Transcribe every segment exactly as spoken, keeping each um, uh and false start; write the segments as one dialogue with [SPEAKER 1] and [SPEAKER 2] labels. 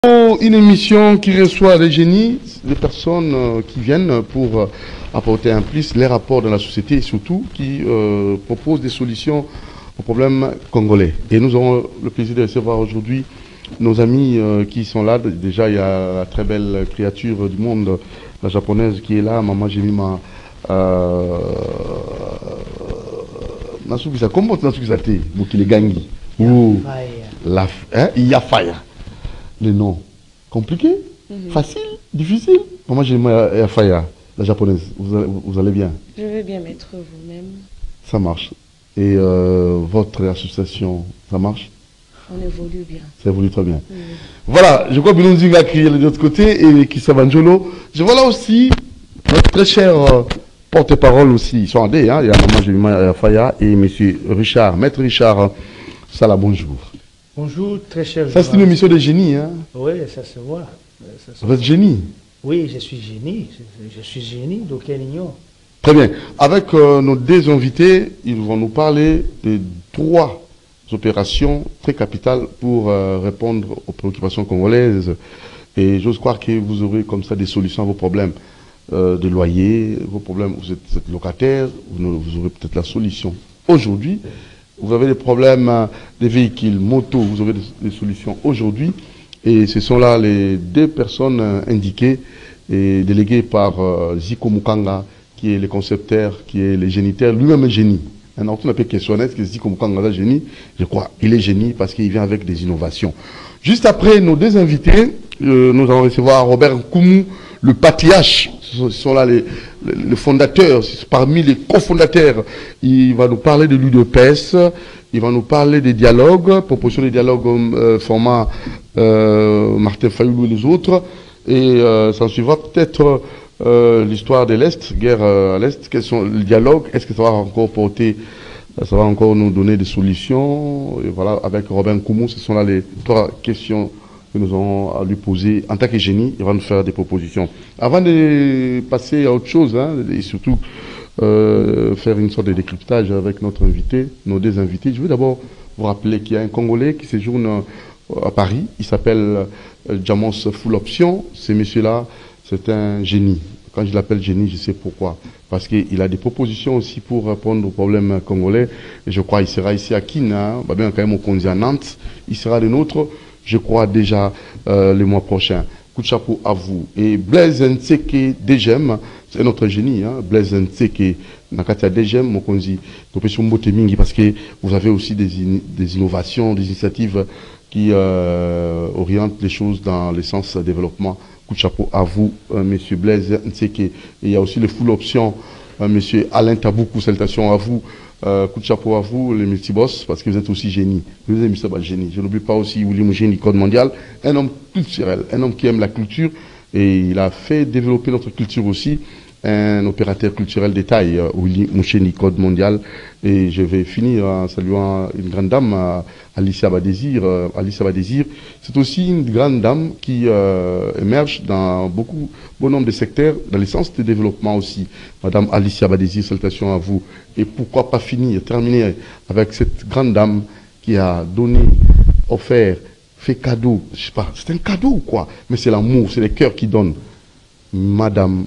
[SPEAKER 1] Une émission qui reçoit les génies, les personnes euh, qui viennent pour euh, apporter un plus les rapports de la société et surtout qui euh, proposent des solutions aux problèmes congolais. Et nous aurons le plaisir de recevoir aujourd'hui nos amis euh, qui sont là. Déjà, il y a la très belle créature du monde, la japonaise qui est là, Maman Jemima. Euh, Nasugisa, comment Nasugisa te, Bukile Gangi ou la, hein, Yafaya. Les noms compliqués, mm-hmm. Facile, difficile. Maman Jemima Yafaya, la japonaise, vous allez, vous allez bien?
[SPEAKER 2] Je vais bien mettre vous-même.
[SPEAKER 1] Ça marche. Et euh, votre association, ça marche?
[SPEAKER 2] On évolue bien.
[SPEAKER 1] Ça évolue très bien.
[SPEAKER 2] Mm.
[SPEAKER 1] Voilà, je crois que nous nous a crié de l'autre côté et Kissa Banjolo. Je vois là aussi notre très cher euh, porte-parole aussi. Ils sont en D, hein. Il y a Maman Jemima Faya et Monsieur Richard, Maître Richard Sala, bonjour.
[SPEAKER 3] Bonjour, très cher.
[SPEAKER 1] Ça, c'est une émission de génie, hein?
[SPEAKER 3] Oui, ça se voit. Ça se
[SPEAKER 1] Vous êtes génie?
[SPEAKER 3] Oui, je suis génie. Je, je suis génie, d'aucun ignore.
[SPEAKER 1] Très bien. Avec euh, nos deux invités, ils vont nous parler de trois opérations très capitales pour euh, répondre aux préoccupations congolaises. Et j'ose croire que vous aurez comme ça des solutions à vos problèmes euh, de loyer, vos problèmes, vous êtes, vous êtes locataire, vous, vous aurez peut-être la solution. Aujourd'hui, vous avez des problèmes euh, des véhicules, motos, vous aurez des, des solutions aujourd'hui. Et ce sont là les deux personnes euh, indiquées et déléguées par euh, Ziko Mukanga, qui est le concepteur, qui est le géniteur, lui-même un génie. Un autre n'a pas questionné, est-ce que Ziko Mukanga est un génie? Je crois, il est génie parce qu'il vient avec des innovations. Juste après nos deux invités, euh, nous allons recevoir Robert Koumou, le patriarche. Ce sont là les, les, les fondateurs, parmi les cofondateurs. Il va nous parler de l'U D P S, il va nous parler des dialogues, proposition des dialogues euh, format euh, Martin Fayoulou et les autres. Et euh, ça suivra peut-être euh, l'histoire de l'Est, guerre euh, à l'Est. Quels sont les dialogues? Est-ce que ça va encore porter, ça va encore nous donner des solutions? Et voilà, avec Robin Koumou, ce sont là les trois questions que nous aurons à lui poser. En tant que génie, il va nous faire des propositions. Avant de passer à autre chose, hein, et surtout euh, faire une sorte de décryptage avec notre invité, nos deux invités, je veux d'abord vous rappeler qu'il y a un Congolais qui séjourne à Paris. Il s'appelle euh, Jamos Full Option. Ce monsieur-là, c'est un génie. Quand je l'appelle génie, je sais pourquoi. Parce qu'il a des propositions aussi pour répondre aux problèmes congolais. Et je crois qu'il sera ici à Kina, bah bien quand même au Konzi à Nantes. Il sera de nôtre, je crois, déjà euh, le mois prochain. Coup de chapeau à vous. Et Blaise Ntseke Degem, c'est notre génie, hein. Blaise Ntseke Nakatia Degem, Mokonzi, Mingi, parce que vous avez aussi des, in des innovations, des initiatives qui euh, orientent les choses dans le sens développement. Coup de chapeau à vous, euh, monsieur Blaise Ntseke. Et il y a aussi le full option, euh, monsieur Alain Taboukou, salutations à vous. Euh, coup de chapeau à vous, les multiboss, parce que vous êtes aussi génie. Vous êtes un génie. Je n'oublie pas aussi William Génie, Code mondial, un homme culturel, un homme qui aime la culture, et il a fait développer notre culture aussi, un opérateur culturel de taille, euh, William Moucheni, Code mondial. Et je vais finir en saluant une grande dame, euh, Alicia Badésir. Euh, Alicia Badésir, c'est aussi une grande dame qui euh, émerge dans beaucoup, bon nombre de secteurs, dans le sens de développement aussi. Madame Alicia Badésir, salutations à vous. Et pourquoi pas finir, terminer avec cette grande dame qui a donné, offert, fait cadeau, je sais pas, c'est un cadeau ou quoi? Mais c'est l'amour, c'est le cœur qui donne. Madame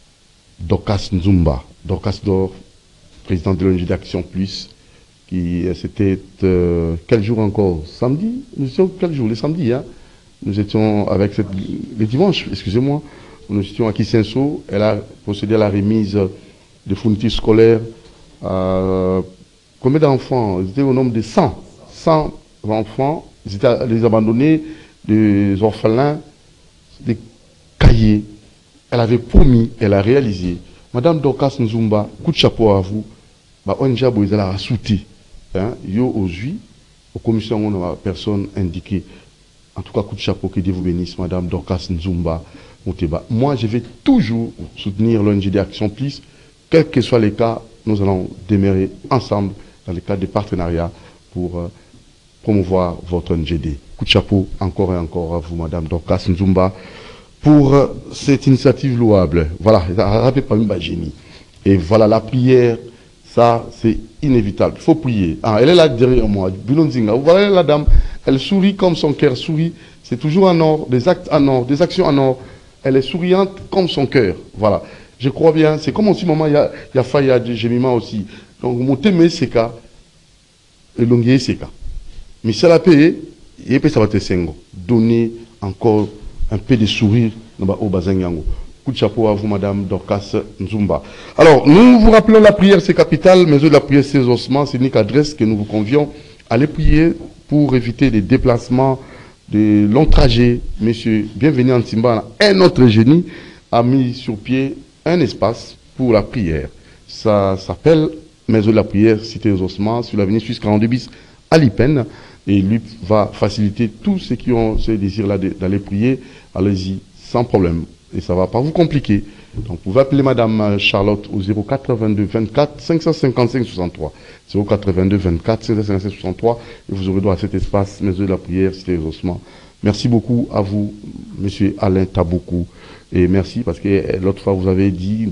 [SPEAKER 1] Dorcas Nzumba, Dorcas Dor, présidente de l'O N G d'Action Plus, qui c'était euh, quel jour encore? Samedi? Nous étions quel jour? Le samedi, hein? Nous étions avec cette, le dimanche, excusez-moi, nous étions à Kisenso. Elle a procédé à la remise de fournitures scolaires. Euh, combien d'enfants? Ils étaient au nombre de cent. cent enfants. Ils étaient les abandonnés, des orphelins, des cahiers. Elle avait promis, elle a réalisé. Madame Dorcas Nzumba, coup de chapeau à vous. Bah, O N G a la rassouté. Hein, yo aujourd'hui, aux commissions, on a personne indiquée. En tout cas, coup de chapeau, que Dieu vous bénisse, Madame Dorcas Nzumba. Moi, je vais toujours soutenir l'O N G d'Action Plus. Quels que soient les cas, nous allons demeurer ensemble dans le cadre des partenariats pour euh, promouvoir votre O N G D. Coup de chapeau encore et encore à vous, Madame Dorcas Nzumba, pour euh, cette initiative louable. Voilà, rappelez pas une génie. Et voilà, la prière, ça, c'est inévitable. Il faut prier. Ah, elle est là derrière moi. Vous voyez la dame, elle sourit comme son cœur sourit. c'est toujours en or, des actes en or, des actions en or. Elle est souriante comme son cœur. Voilà. Je crois bien. C'est comme aussi, maman, il y a, il y a Fayad, Jemima aussi. Donc, mon thème, c'est qu'à, et l'onguier, c'est qu'à. Mais ça l'a payé, et puis ça va te sengo. Donner encore un peu de sourire au bazin yango. Coup de chapeau à vous, Madame Dorcas Nzumba. Alors, nous vous rappelons la prière, c'est capital, mais la prière, c'est ossements, c'est l'unique adresse que nous vous convions. Allez prier pour éviter des déplacements, de longs trajets. Monsieur, bienvenue en Timba. Un autre génie a mis sur pied un espace pour la prière. Ça s'appelle Maison de la prière, cité aux ossements, sur l'avenue Suisse quarante-deux bis à Lipen. Et lui va faciliter tous ceux qui ont ce désir-là d'aller prier. Allez-y, sans problème. Et ça ne va pas vous compliquer. Donc, vous pouvez appeler Madame Charlotte au zéro quatre-vingt-deux vingt-quatre cinq cent cinquante-cinq soixante-trois. zéro quatre-vingt-deux vingt-quatre cinq cent cinquante-cinq soixante-trois. Et vous aurez droit à cet espace, Maison de la prière, cité aux ossements. Merci beaucoup à vous, Monsieur Alain Taboukou. Et merci parce que l'autre fois, vous avez dit,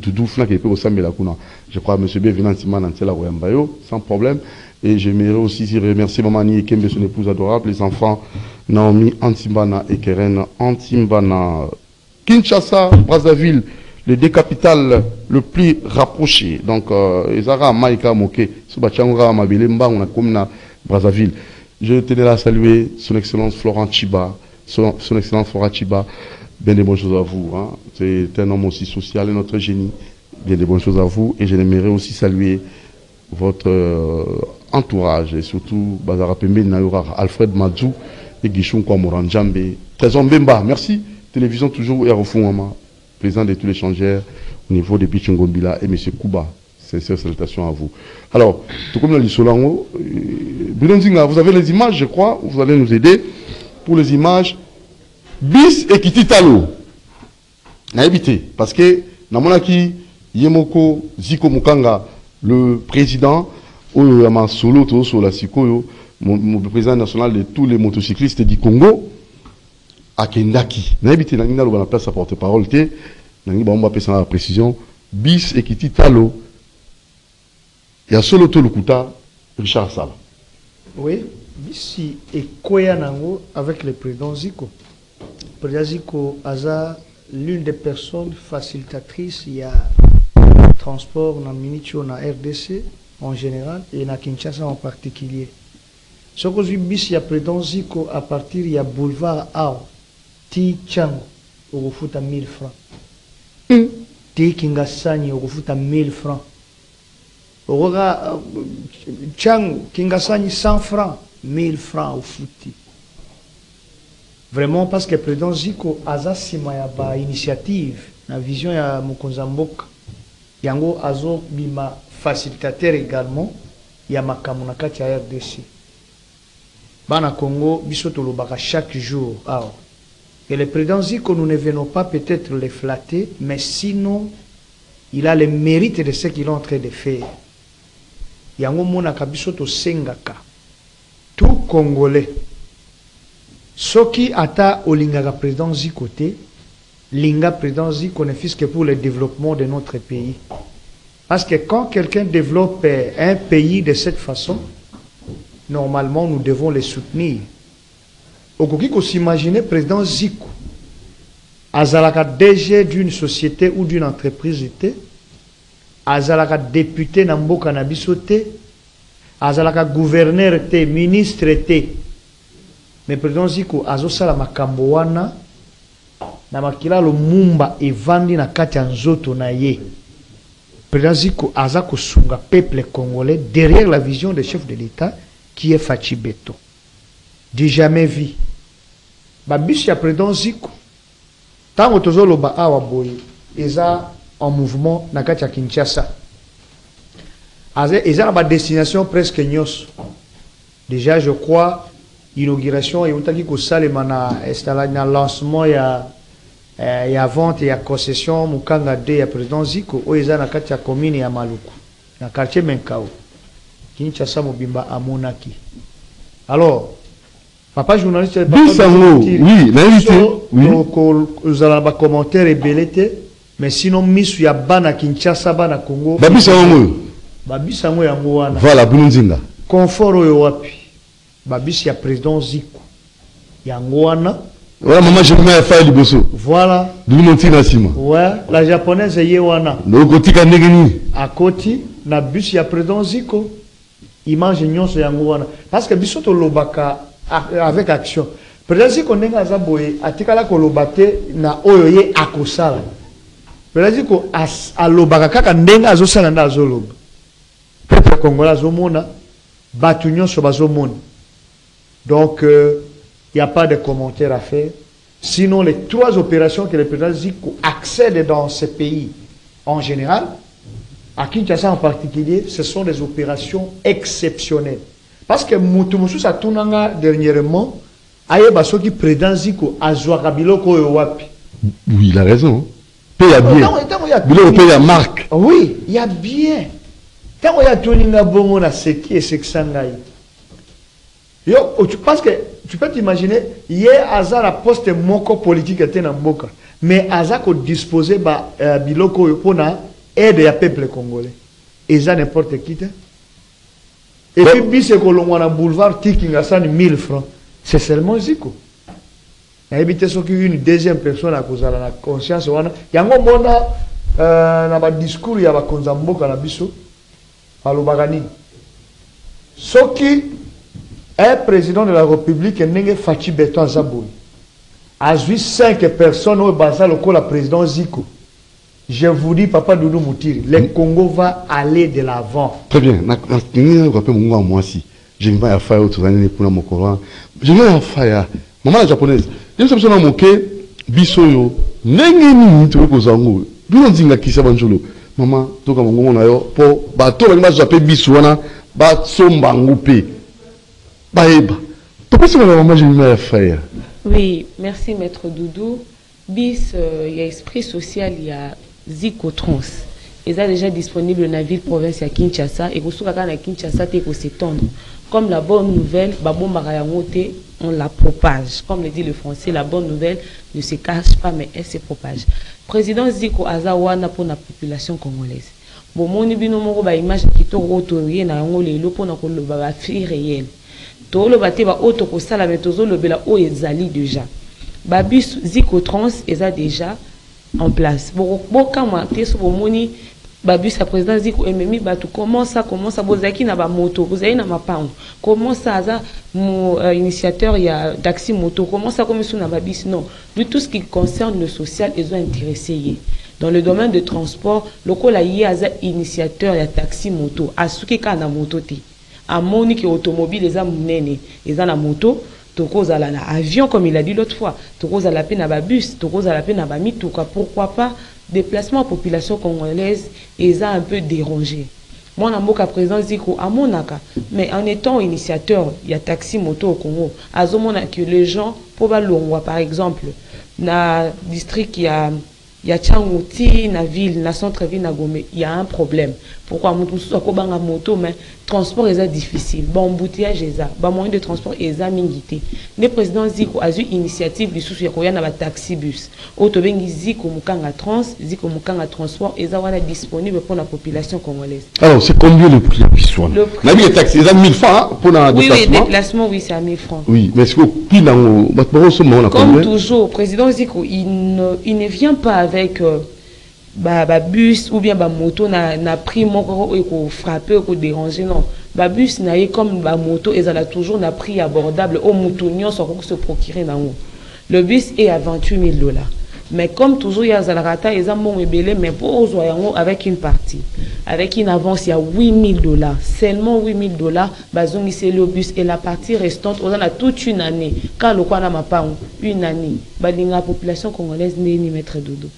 [SPEAKER 1] je crois, Monsieur Bévinan Siman sans problème. Et j'aimerais aussi remercier Maman Niekembe, son épouse adorable, les enfants Naomi Antimbana et Keren Antimbana. Kinshasa, Brazzaville, les deux capitales le plus rapprochées. Donc, Ezara, Maïka, Moke, Subachangura, Mabilemba, on a comme Brazzaville. Je tenais à saluer son Excellence Florent Chiba, son, son Excellence Florent Chiba. Bien des bonnes choses à vous. Hein. C'est un homme aussi social et notre génie. Bien des bonnes choses à vous. Et j'aimerais aussi saluer votre euh, entourage et surtout Bazara Pembe Nayoura, Alfred Madzou et Guichon Kwamoran Djambe. Trésor Mbemba, merci. Télévision toujours et Maman, président de tous les changeurs au niveau de Pichungombila et M. Kouba. Sincère salutation à vous. Alors, tout comme l'a dit Solango, vous avez les images, je crois, vous allez nous aider pour les images. Bis et Kititalo. N'a évité. Parce que, Namonaki, Yemoko, Ziko Mukanga, le président, Oyama Solo, Toso, la Sikoyo, le président national de tous les motocyclistes du Congo, à Kendaki. N'a évité, Nangina, on a place à porte-parole, Nangina, on va passer la précision. Bis et Kititalo. Il y a Solo Tolukuta, Richard Sala.
[SPEAKER 3] Oui, Bis et Koyanango avec le président Ziko. Le président Ziko Aza, l'une des personnes facilitatrices, il y a transport dans Minicho, dans R D C en général et dans Kinshasa en particulier. Ce que je dis, il y a président Ziko à partir il y a boulevard Ao, Ti Chango, au refus à mille francs. Mm. Ti Kingasani, au refus à mille francs. Au Chango, Kingasani cent francs, mille francs au fouti. Vraiment parce que le président Ziko Aza Simayaba initiative, la vision ya Mokonzamboka. Yango Azo Bima facilitateur également, ya Makamunakati à R D C. Bana Congo, Bisoto Lobaka chaque jour. Alors. Et le président Ziko, nous ne venons pas peut-être les flatter, mais sinon, il a le mérite de ce qu'il est en train de faire. Yango Monaka Bisoto Sengaka. Tout Congolais. Ce qui ata Olingaka président Ziko te, Linga président Ziko ne fils que pour le développement de notre pays. Parce que quand quelqu'un développe un pays de cette façon, normalement nous devons les soutenir. Au Koki qu'on s'imagine président Ziko, Azalaka D G d'une société ou d'une entreprise, Azalaka député Namboka Nabisote, Azalaka gouverneur, ministre, mais président Ziko azosala makambo wana na makila lo mumba evandi na kati ya nzoto na ye. Président Ziko aza kosunga peuple congolais derrière la vision du chef de l'État qui est Fachi Beto. Du jamais vu. Babishi ya président Ziko. Tango tozolo ba awa boye eza en mouvement na kati ya Kinshasa. Aza eza ba destination presque nyos. Déjà je crois inauguration et outaki ko salema na na lancement ya eh, ya vente ya concession mukanga de ya président Ziko oeza na kati ya commune ya Maluku na quartier Menkao Kinshasa mobimba amonaki. Alors papa journaliste
[SPEAKER 1] papa oui na invité oui
[SPEAKER 3] ko uzala ba commentaire et belete mais sinon misu ya bana Kinshasa bana Congo
[SPEAKER 1] babisa ngo
[SPEAKER 3] babisa ngo yango wana
[SPEAKER 1] voilà bununzinga
[SPEAKER 3] confort oyo wapi babisi ya président Ziko yango wana
[SPEAKER 1] Voilà, maman, je vais faire du bosso.
[SPEAKER 3] Voilà.
[SPEAKER 1] Ouais,
[SPEAKER 3] la japonaise est Yewana.
[SPEAKER 1] À
[SPEAKER 3] côté, na bus ya président Ziko. Image nyonso yango wana. Parce que bisoto lobaka avec action. Président Ziko nenga zaboye atikala ko lobate na oyo ye akosala. Président Ziko alobaka kaka ndenga azosala nda azoloba. Peuple congolais azomona batu nyonso bazomona. Donc il euh, n'y a pas de commentaires à faire. Sinon, les trois opérations que le président Ziko accède dans ce pays, en général, à Kinshasa en particulier, ce sont des opérations exceptionnelles. Parce que Moutoumousou Satunanga, dernièrement, Ayeba Soki président Ziko a Zouakabiloko Wapi.
[SPEAKER 1] Oui, il a raison. Paye à bien. Il paye à marque.
[SPEAKER 3] Oui, il y a bien. Tant il y a Toninga Bongo na Seki et Seksangaï. Parce que tu peux t'imaginer, hier, Aza la poste moko politique était dans Mboka. Mais Aza ko disposer ba biloko pour na aide ya peuple congolais. Et ça n'importe qui. Et puis, bis et kolongwana boulevard Tikinga ça mille francs. C'est seulement Ziko. Il y a évité ce qu'une deuxième personne a causé la conscience. Il y a un moment dans le discours, il y a un konzamboka na biso. Alo bagani. Ce qui un président de la République n'est pas Fachi Beton Zaboui. A vu cinq personnes au Basal au la président Ziko. Je vous dis, Papa Doudou Moutiri, le Congo va aller de l'avant.
[SPEAKER 1] Très bien. Je rappelle moi aussi. Je vais à faire autour d'un pour mon Coran. Je vais à faire. Maman la japonaise. Je me suis moqué. Bisoyo. N'engeni tu veux que zango. Bilan zinga kisa banjolo. Maman, to comme on a yo pour bateau avec ma j'appelle bisoana. Bat sombango pe. Baïba. Pourquoi c'est ma maman j'ai mis à faire?
[SPEAKER 2] Oui, merci Maître Doudou. Bis, il euh, y a esprit social, il y a Ziko Trans. Ils sont déjà disponibles dans la ville province à Kinshasa et que à Kinshasa il s'étendre. Comme la bonne nouvelle, on la propage. Comme le dit le français, la bonne nouvelle ne se cache pas mais elle se propage. Président Ziko Azawana pour la population congolaise. Bon, mon ibino ba image qui to retourner na ngo lelo pour na ko le ba fi réel. To le baté ba auto ko sala metozo le bela o ezali déjà. Babus Ziko Trans eza déjà en place. Bon, bon quand moi te so moni Babus sa président Ziko ememi batu comment ça comment ça bozaki na ba moto bozaki na mapango comment ça ça mon euh, initiateur il y a taxi moto comment ça comme sur na Babus non de tout ce qui concerne le social ils ont intéressé dans le domaine de transport local la y a initiateur il y a taxi moto asuki kana moto te a monique automobile les am nene ils ont la moto tokoza la na avion comme il a dit l'autre fois tokoza la peine à Babus tokoza la peine à Bamituka pourquoi pas déplacement population congolaise ils ont un peu dérangé. Moi, je suis président Ziko à Monaka, mais en étant initiateur, il y a taxi moto au Congo. À Zomona que les gens, pour Balongwa par exemple, dans le district, il y a il y a Tchangouti, na ville, na centre-ville, na Gomé, il y a un problème. Pourquoi la moto, mais transport est difficile. Bon, embouteillage est ça. Bon, moyen de transport est ça, mingité. Le président Ziko a eu initiative du souci qu'il y a un taxi bus. Autobengi Ziko Mukanga Trans, Ziko Mukanga Transport, et ça va disponible pour la population congolaise.
[SPEAKER 1] Alors, c'est combien le prix
[SPEAKER 2] Le prix.
[SPEAKER 1] La vie est taxi, c'est mille francs pour un déplacement.
[SPEAKER 2] Oui, oui, déplacement, oui, c'est à mille francs.
[SPEAKER 1] Oui, mais est-ce que puis dans
[SPEAKER 2] comme toujours, président Ziko, il ne, il ne vient pas avec euh, bah, bah, bus ou bien bah, moto na, na prix moko et ko frapper ou ko déranger non. Bah, bus na comme bah, moto et ça a toujours na prix abordable au moutonnion sans se procurer dans haut. Le bus est à vingt-huit mille dollars. Mais comme toujours il y a Zalrata et Zambon et Belé, mais pour Ozoyango avec une partie, avec une avance il y a huit mille dollars, seulement huit mille dollars, bazongi c'est le bus et la partie restante on a toute une année. Quand le quoi n'a pas une année, balinga population congolaise n'est ni maître dodo.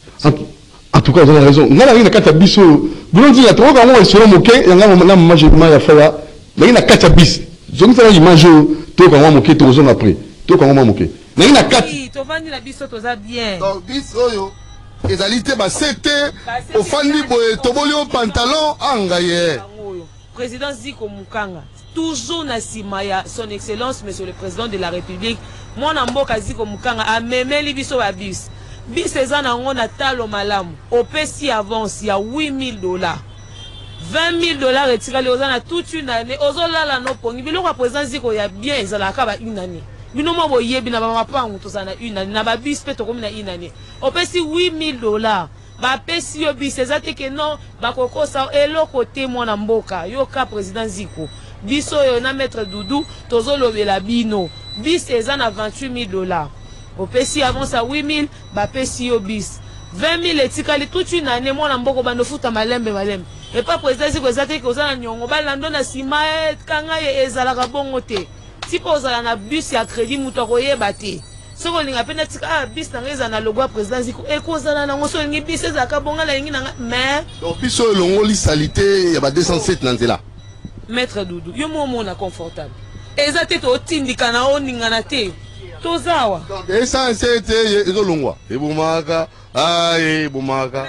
[SPEAKER 1] En tout cas, vous avez raison. Nous avons quatre bis. Vous nous dites, trois quand on est sur le moquet, il y a un mange mal à faire. Il y a quatre bis. Je vous dis, mange tout quand on moquet, tout après. Tout quand on moquet. Il y a quatre.
[SPEAKER 2] La biso toza bien.
[SPEAKER 4] Donc bis oyo ezalité ba sete au fandi boye tobolio pantalon angaye.
[SPEAKER 2] Président Ziko Mukanga toujours na simaya son excellence monsieur le président de la République mon mboka Ziko Mukanga a memeli biso ba bis. Bis ezana ngona talo malamu. Opesi avance il y a huit mille dollars. vingt mille dollars retiré les ozana toute une année. Ozola la no pongi biloko président Ziko ya bien ezala ka ba une année. bino mo boyebi na ba mapango tozana une année na ba bis pe to komi na une année opesi huit mille dollars ba pesi yo bis ezate ke non ba kokosa eloko te mwana mboka yo ka président Ziko biso yo na maître Doudou tozo lobela bino bis eza na vingt-huit mille dollars opesi avant ça huit mille ba pesi yo bis vingt mille etikali toute une année mwana mboko bando futa malembe malembe et pas président Ziko ezate ke ozana nyongo balando na sima kanga ye ezalaka bongo te si pozala na bus ya crédit muto koyeba te soko linga pena tika ah bis na ngeza na logo président Ziko e kozala na ngoso lingi bis ezaka bonga la lingi na mais
[SPEAKER 4] donc biso longo li salité ya ba deux cent sept na nzela
[SPEAKER 2] maître Doudou yo mo mona confortable ezate to tindika na oninga na te tozawa
[SPEAKER 4] donc deux cent sept ezo longwa e bomaka ai bomaka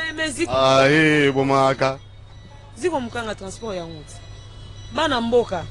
[SPEAKER 4] ai bomaka
[SPEAKER 2] Ziko mukanga transport ya nguti bana mboka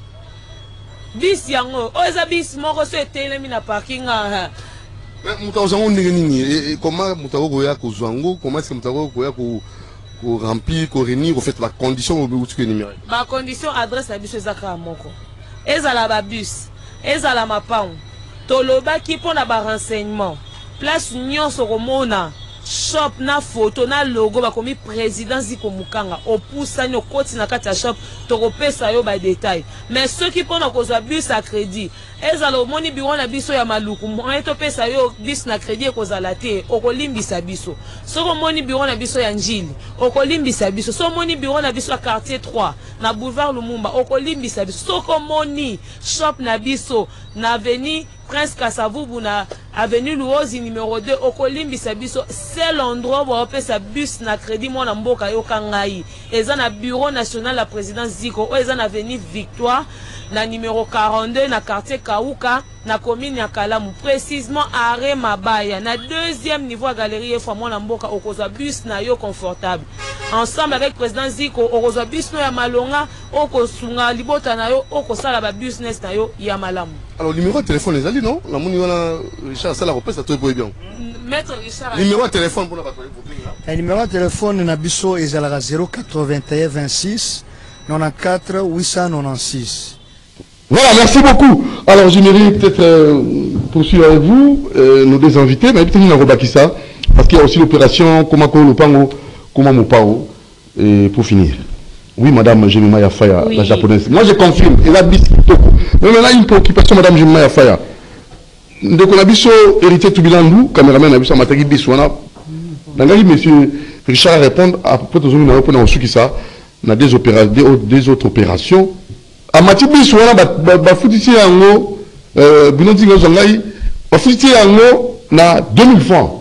[SPEAKER 2] bis yango o eza bis moko so etelemi na parking ah
[SPEAKER 4] muta ozango ndenge nini comment muta ko ya ko zwango comment est-ce que muta ko ya ko ko remplir ko réunir au fait la condition au bout que numéro
[SPEAKER 2] ba condition adresse à biso ezaka moko ezala ba bus ezala mapao toloba ki pona ba renseignement place nyonso komona shop na photo na logo bakomi président Ziko mukanga opusa nyo koti na kati ya shop tokopesa yo ba détail mais ceux qui pona kozwa bus à crédit ezala omoni biro na biso ya maluku moyen topesa yo bus na crédit ekozala te okolimbisa biso soko moni biro na biso ya njili okolimbisa biso soko moni biro na biso ya quartier trois na boulevard Lumumba okolimbisa biso soko moni shop na biso na avenue Prince Kasavubu na avenue Luozi numéro deux okolimbisa biso c'est l'endroit où on peut sa bus na crédit mona mboka yo kangai eza na bureau national la présidence Ziko o eza na avenue Victoire na numéro quarante-deux na quartier Kauka na commune ya Kalamu précisément arrêt Mabaya na deuxième niveau à galerie fois mona mboka okoza bus na yo confortable ensemble avec président Ziko okoza bus no ya malonga okosunga libota na yo okosala ba business na yo ya malamu.
[SPEAKER 4] Alors numéro de téléphone les ali non la moni wana Richard ça la repose à toi pour bien
[SPEAKER 2] maître Richard
[SPEAKER 4] numéro de téléphone pour la batterie
[SPEAKER 3] le numéro de téléphone na biso ezalaka zéro quatre-vingt-un vingt-six quatre-vingt-quatorze huit cent quatre-vingt-seize.
[SPEAKER 1] Voilà, merci beaucoup. Alors, j'aimerais peut-être euh, poursuivre avec vous, euh, nos deux invités, mais peut-être nous avons ça, parce qu'il y a aussi l'opération Komako Lupango, Komamopao, et pour finir. Oui, madame Jemima Yafaya, oui. La japonaise. Moi, je confirme, elle a bis Kitoko. Mais maintenant, une préoccupation, madame Jemima Yafaya. Dès qu'on a biso hérité Toubilandou, caméraman a biso Matagi Biswana, Nangari, monsieur Richard répond à peu près aux nous répondons au ça, on a des opérations, des autres opérations. A matibi suwana ba ba futiti yango euh binoti ngo zongai ba futiti yango na deux mille francs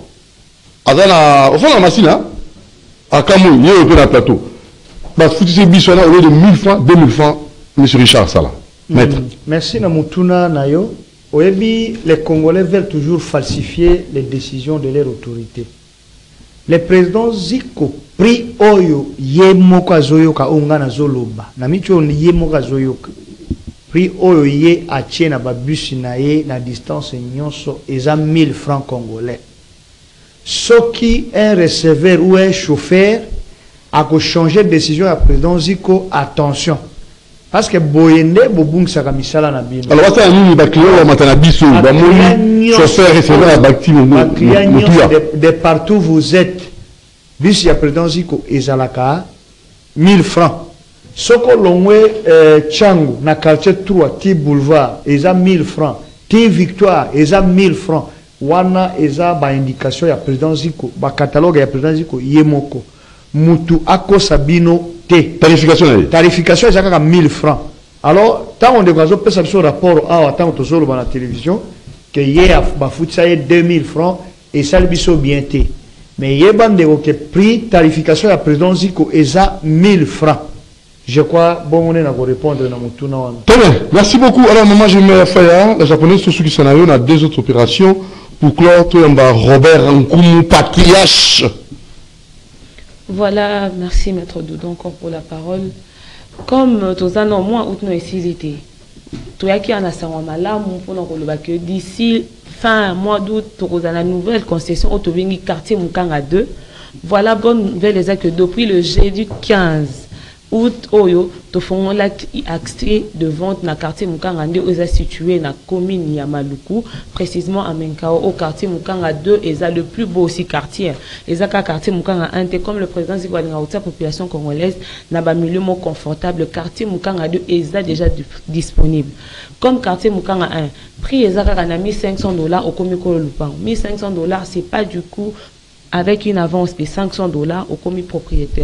[SPEAKER 1] azana ofona masina akamu yé au na plateau ba futiti biswana au lieu de mille francs deux mille francs monsieur Richard Sala maître.
[SPEAKER 3] Mm. Merci na mutuna nayo oyebi les Congolais veulent toujours falsifier les décisions de leurs autorités. Le président Ziko pri oyo ye moko azoyoka onga na zoloba na micho ye moko azoyoka pri oyo ye atie na babusi na ye na distance nyonso eza mille francs congolais. Soki un receveur ou un chauffeur a ko changer décision ya président Ziko, attention parce que boyende bobungisa ka misala na bino.
[SPEAKER 1] Alors ça nini ba client wa matana biso ba moni chauffeur receveur ba active
[SPEAKER 3] de, de partout vous êtes. Bis ya président Ziko ezalaka mille francs. Soko longwe euh, Changu na quartier trois ti boulevard eza mille francs. Ti Victoire eza mille francs. Wana eza ba indication ya président Ziko, ba catalogue ya président Ziko yemoko. Mutu akosa bino te.
[SPEAKER 1] Tarification.
[SPEAKER 3] Tarification ezalaka mille francs. Alors, tant on dégageait pas ça sur rapport à tant que sur la télévision que hier ba futsa deux mille francs et ça le biso bien té. Mais il y a que prix tarification à président Ziko eza mille francs. Je crois bon on est à répondre dans mon tournoi.
[SPEAKER 1] Très bien, merci beaucoup. Alors maman Jemima Yafaya, la japonaise tout ce qui s'en a eu, on a deux autres opérations pour clore tout en bas Robert Nkumu Patriache.
[SPEAKER 2] Voilà, merci maître Doudou encore pour la parole. Comme tous les ans moins out no ici tout y a qui en a ça malamu pour nous que d'ici fin mois d'août pour la nouvelle concession autobingi quartier Mukanga deux. Voilà bonne nouvelle exacte que depuis le jeudi quinze Out Oyo, Tofon accès de vente na quartier Mukanga deux est situé na commune Yamaluku, précisément à Menkao, au quartier Mukanga deux, et ça le plus beau aussi quartier. Et ça quartier Mukanga un, comme le président Zigwalinga la population congolaise n'a pas milieu moins confortable, le quartier Mukanga deux est déjà disponible. Comme quartier Mukanga un, prix est à mille cinq cents dollars au Komiko Lupan. mille cinq cents dollars, c'est pas du coup avec une avance de cinq cents dollars au commis propriétaire.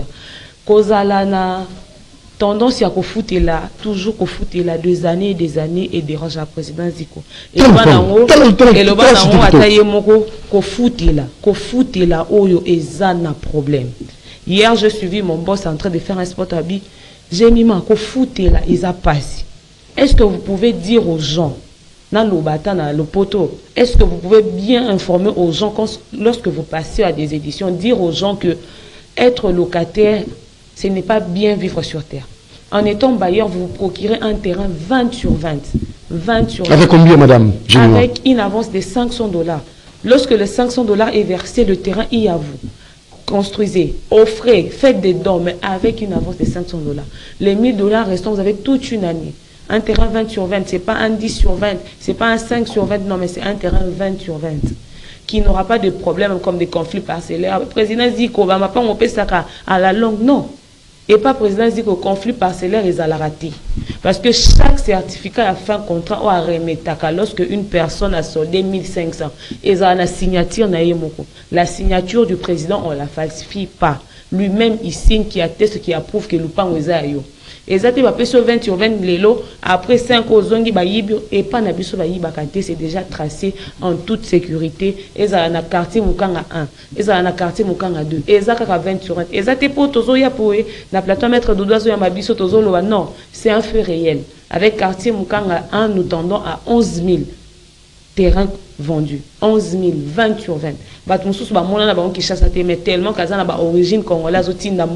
[SPEAKER 2] Kozalana tendance à foutre là, toujours foutre là deux années et des années et dérange la présidence Ziko. Et le banango, et le banango a taillé moko ko foutre là, ko foutre là, oyo et ça n'a problème. Hier j'ai suivi mon boss en train de faire un spot à bi, j'ai mis ma ko foutre là, ils a passé. Est-ce que vous pouvez dire aux gens, dans le bâton, dans le poteau, est-ce que vous pouvez bien informer aux gens quand, lorsque vous passez à des éditions, dire aux gens que être locataire, ce n'est pas bien vivre sur terre. En étant bailleur, vous vous procurez un terrain vingt sur vingt. vingt sur vingt.
[SPEAKER 1] Avec combien, madame?
[SPEAKER 2] Avec une avance de cinq cents dollars. Lorsque les cinq cents dollars est versé, le terrain est à vous. Construisez, offrez, faites des dons, mais avec une avance de cinq cents dollars. Les mille dollars restants, vous avez toute une année. Un terrain vingt sur vingt, ce n'est pas un dix sur vingt, ce n'est pas un cinq sur vingt, non, mais c'est un terrain vingt sur vingt. Qui n'aura pas de problème comme des conflits parcellaires. Le président dit qu'on va pas monter ça à la longue, non. Et pas le président dit que le conflit parcellaire est à la raté. Parce que chaque certificat a fait un contrat ou a remis lorsque une personne a soldé mille cinq cents. Et ça a la signature. La signature du président, on ne la falsifie pas. Lui-même, il signe, qui atteste, qui approuve que le pan est à yo. Et ça, tu vas payer vingt sur vingt lélo, après cinq aux zongi, et pas nabiso bakate, c'est déjà tracé en toute sécurité. Et ça, na quartier Mukanga un, et ça, na quartier Mukanga deux, et ça, vingt sur vingt. Et ça, t'es pour tozo ya pour na plateau mettre de doigts ya mabiso tozo loa. Non, c'est un fait réel. Avec quartier Mukanga un, nous tendons à onze mille terrains vendus. onze mille, vingt sur vingt. Mais tellement qu'il y a une origine congolaise,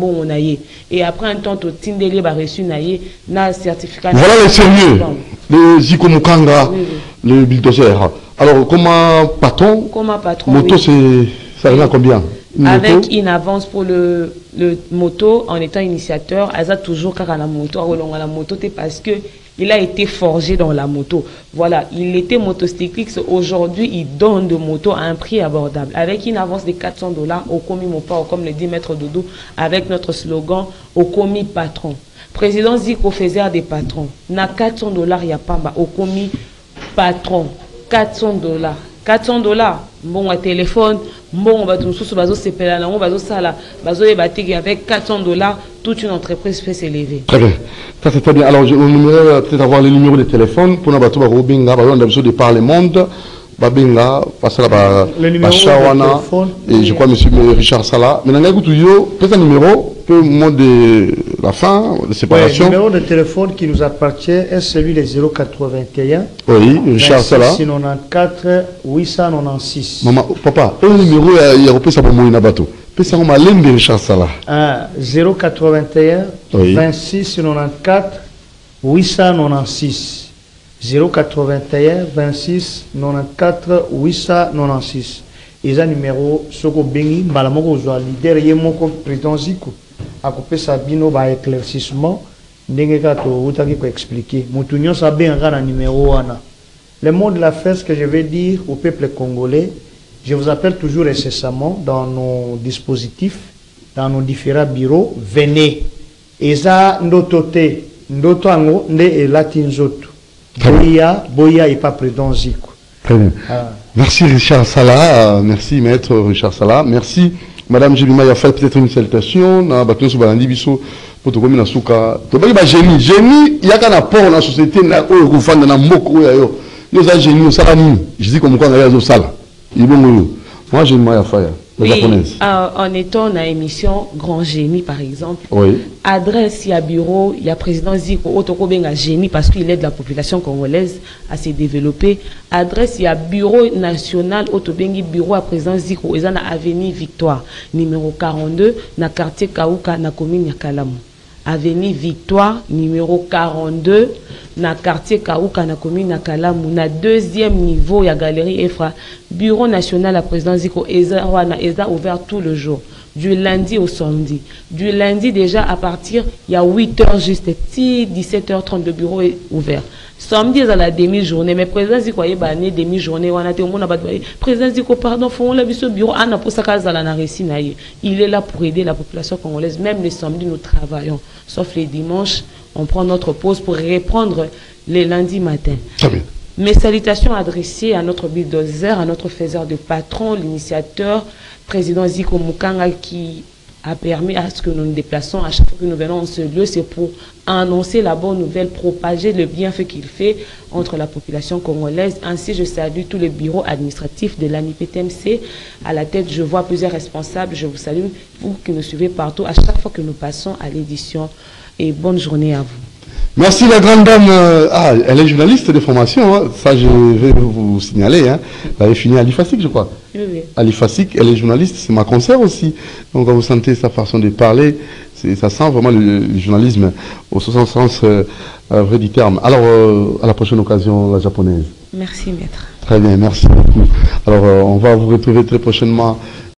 [SPEAKER 2] et après un temps, il y a reçu un certificat.
[SPEAKER 1] Voilà le sérieux de Ziko Mukanga, oui, oui. Le bulldozer. Alors, comment patron,
[SPEAKER 2] comment patron
[SPEAKER 1] moto, oui. Ça revient à combien?
[SPEAKER 2] Une avec moto? Une avance pour le, le moto, en étant initiateur, elle a toujours car la moto, la moto, parce que il a été forgé dans la moto. Voilà, il était motocycliste. Aujourd'hui, il donne de moto à un prix abordable. Avec une avance de quatre cents dollars au commis Mopa, comme le dit Maître Doudou, avec notre slogan au commis patron. Président Ziko faisait des patrons. Na quatre cents dollars, il n'y a pas au commis patron. quatre cents dollars. quatre cents dollars. Bon, à téléphone, bon, on va tout sous bazo sepela, on va ça là, bazo et batik avec quatre cents dollars, toute une entreprise peut s'élever.
[SPEAKER 1] Très bien. Ça c'est très bien. Alors, je voudrais peut-être avoir les numéros de téléphone pour nous battre par Robinga, par exemple, de par le monde, Babinga, passer là-bas, Bachawana, et je crois monsieur Richard Sala. Maintenant, écoutez, peut-être un numéro, peu au moment de la fin, de séparation.
[SPEAKER 3] Le numéro de téléphone qui nous appartient est celui de zéro quatre-vingt-un.
[SPEAKER 1] Oui, Richard Sala.
[SPEAKER 3] quatre-vingt-quatre huit cent quatre-vingt-seize.
[SPEAKER 1] Maman, papa, un numéro, il y a repris ça pour moi, il y a un bateau. Peut-être que je vais Richard Sala.
[SPEAKER 3] Ah, zéro quatre-vingt-un vingt-six quatre-vingt-quatre huit cent quatre-vingt-seize. zéro quatre-vingt-un vingt-six quatre-vingt-quatre huit cent quatre-vingt-seize. Et ça numéro soko bengi malamoko zo leader ye moko président Ziko akope sabino ba éclaircissement ndenge ka to utaki ko expliquer mutunyo sa benga na numéro wana. Le mot de la fête que je vais dire au peuple congolais, je vous appelle toujours incessamment dans nos dispositifs, dans nos différents bureaux, venez. Et ça ndotote ndoto ango nde elatinzoto. Boya, Boya et pas président Ziko.
[SPEAKER 1] Très bien. Ah. Merci Richard Sala, euh, merci maître Richard Sala, merci madame Jebima Yafal, peut-être une salutation, na bateau sur Balandi Bisso, pour te commettre na souka. Tu vois, il y a génie, génie, il y a qu'un apport dans la société, na o rufan na moko ya yo. Yo ça génie, au salami. Je dis comme quoi on a yo sala. Il bon yo. Moi Jebima Yafal.
[SPEAKER 2] Oui, euh, en étant dans l'émission Grand Génie, par exemple,
[SPEAKER 1] oui.
[SPEAKER 2] Adresse, il y a bureau, il y a président Ziko, Otoko Benga Génie, parce qu'il aide la population congolaise à se développer. Adresse, il y a bureau national, Otobengi, bureau à président Ziko, et ça, na avenue Victoire, numéro quarante-deux, na quartier Kaouka, na commune Yakalamu. Avenue Victoire, numéro quarante-deux, na quartier Kaouka, na commune Yakalamu, na deuxième niveau, il y a galerie Efra, bureau national à président Ziko, Eza Wana, Eza ouvert tout le jour. du lundi au samedi. Du lundi déjà à partir, il y a huit heures juste, dix-sept heures trente, le bureau est ouvert. Samedi, il y a la demi-journée, mais président dit quoi, il y a une demi-journée, on a été au monde, président dit quoi, pardon, faut la vie au bureau, on a pour ça il est là pour aider la population congolaise. Même les samedis, nous travaillons, sauf les dimanches, on prend notre pause pour reprendre les lundis matin. Mes salutations adressées à notre bulldozer, à notre faiseur de patron, l'initiateur, président Ziko Mukanga, qui a permis à ce que nous nous déplaçons à chaque fois que nous venons en ce lieu. C'est pour annoncer la bonne nouvelle, propager le bienfait qu'il fait entre la population congolaise. Ainsi, je salue tous les bureaux administratifs de l'A N I P T M C. À la tête, je vois plusieurs responsables. Je vous salue, vous qui nous suivez partout, à chaque fois que nous passons à l'édition. Et bonne journée à vous.
[SPEAKER 1] Merci la grande dame. Ah, elle est journaliste de formation, hein. Ça je vais vous signaler. Hein. Elle avait fini à l'IFASIC, je crois.
[SPEAKER 2] Oui, oui.
[SPEAKER 1] À l'IFASIC, elle est journaliste, c'est ma concert aussi. Donc quand vous sentez sa façon de parler, ça sent vraiment le, le journalisme au sens euh, vrai du terme. Alors, euh, à la prochaine occasion, la japonaise.
[SPEAKER 2] Merci, maître.
[SPEAKER 1] Très bien, merci beaucoup. Alors, euh, on va vous retrouver très prochainement.